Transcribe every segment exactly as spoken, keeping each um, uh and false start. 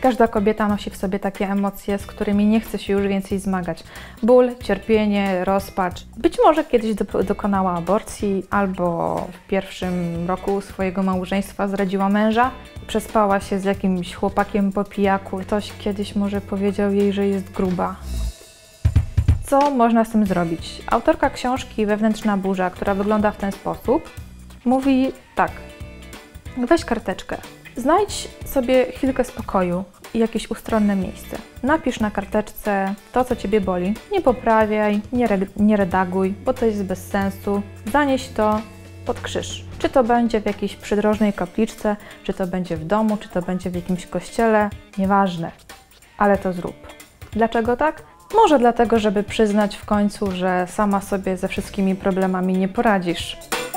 Każda kobieta nosi w sobie takie emocje, z którymi nie chce się już więcej zmagać. Ból, cierpienie, rozpacz. Być może kiedyś do, dokonała aborcji albo w pierwszym roku swojego małżeństwa zdradziła męża, przespała się z jakimś chłopakiem po pijaku. Ktoś kiedyś może powiedział jej, że jest gruba. Co można z tym zrobić? Autorka książki Wewnętrzna burza, która wygląda w ten sposób, mówi tak. Weź karteczkę. Znajdź sobie chwilkę spokoju i jakieś ustronne miejsce. Napisz na karteczce to, co Ciebie boli. Nie poprawiaj, nie, re nie redaguj, bo to jest bez sensu. Zanieś to pod krzyż. Czy to będzie w jakiejś przydrożnej kapliczce, czy to będzie w domu, czy to będzie w jakimś kościele. Nieważne, ale to zrób. Dlaczego tak? Może dlatego, żeby przyznać w końcu, że sama sobie ze wszystkimi problemami nie poradzisz.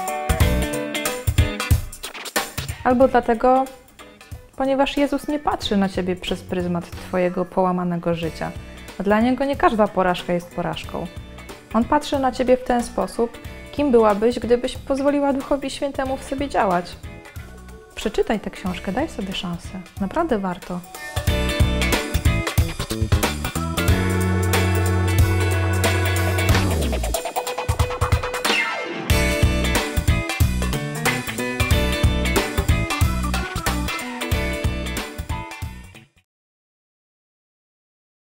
Albo dlatego, ponieważ Jezus nie patrzy na Ciebie przez pryzmat Twojego połamanego życia. Dla Niego nie każda porażka jest porażką. On patrzy na Ciebie w ten sposób, kim byłabyś, gdybyś pozwoliła Duchowi Świętemu w sobie działać. Przeczytaj tę książkę, daj sobie szansę. Naprawdę warto.